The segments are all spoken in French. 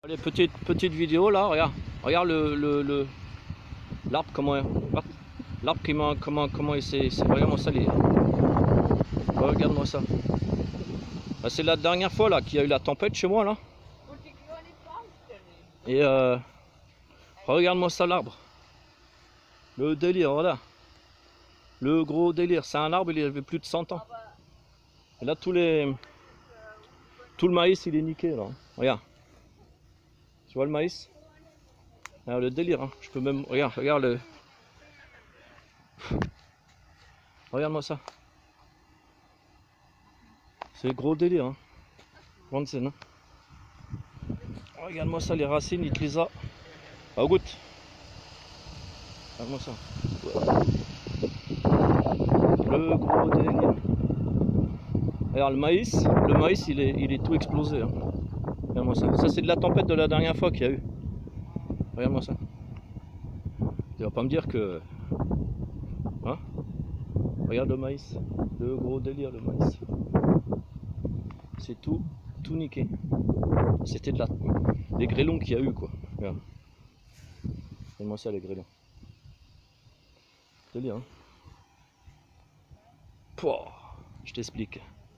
Allez, petite vidéo là, regarde l'arbre comment comment regarde-moi ça regarde-moi ça. Bah, c'est la dernière fois là qu'il y a eu la tempête chez moi là. Et regarde-moi ça l'arbre. Le délire, voilà. Le gros délire, c'est un arbre, il avait plus de 100 ans. Et là tout le maïs il est niqué là. Regarde. Tu vois le maïs? Alors, le délire, hein. Je peux même. Regarde le. Regarde-moi ça. C'est gros délire, hein. Grande scène, hein. Regarde-moi ça, les racines, il te les a. Ah, goûte. Regarde-moi ça. Le gros délire. Regarde le maïs il est tout explosé, hein. Regarde-moi ça. Ça c'est de la tempête de la dernière fois qu'il y a eu. Regarde-moi ça. Tu vas pas me dire que. Hein? Regarde le maïs. Le gros délire, le maïs. C'est tout niqué. C'était des grêlons qu'il y a eu, quoi. Regarde. Regarde-moi ça, les grêlons. Délire, hein? Pouah, je t'explique.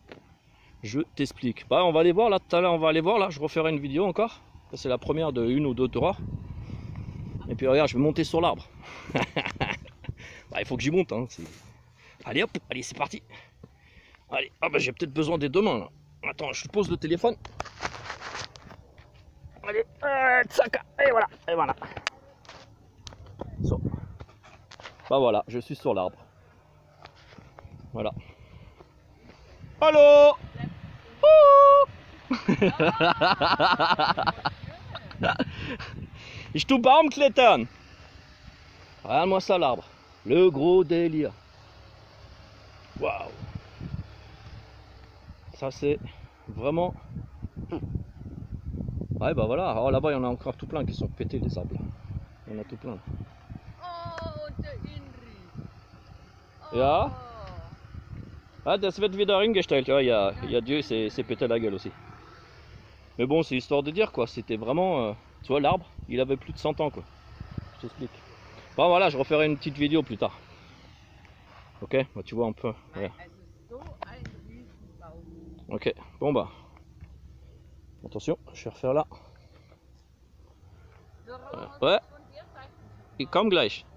Bah, on va aller voir là tout à l'heure. On va aller voir là. Je referai une vidéo encore. C'est la première de 1 ou 2 tours. Et puis regarde, je vais monter sur l'arbre. Bah, il faut que j'y monte, hein. Allez hop, allez c'est parti. Allez, ah bah j'ai peut-être besoin des deux mains là. Attends, je pose le téléphone. Allez, tsac, et voilà. So. Bah voilà, je suis sur l'arbre. Voilà. Allô. Ich tu Baum klettern. Regarde-moi ça l'arbre. Le gros délire. Waouh. Ça c'est vraiment. Ouais bah voilà. Alors là-bas il y en a encore tout plein qui sont pétés les arbres. Il y en a tout plein. Ja. Ah, das wird wieder hingestellt. Ja, il y a Dieu s'est pété la gueule aussi. Mais bon, c'est histoire de dire quoi. C'était vraiment. Tu vois, l'arbre, il avait plus de 100 ans quoi. Je t'explique. Bon, voilà, je referai une petite vidéo plus tard. Ok, bah, tu vois un peu. Ouais. Ok, bon bah. Attention, je vais refaire là. Ouais. Ich komm gleich.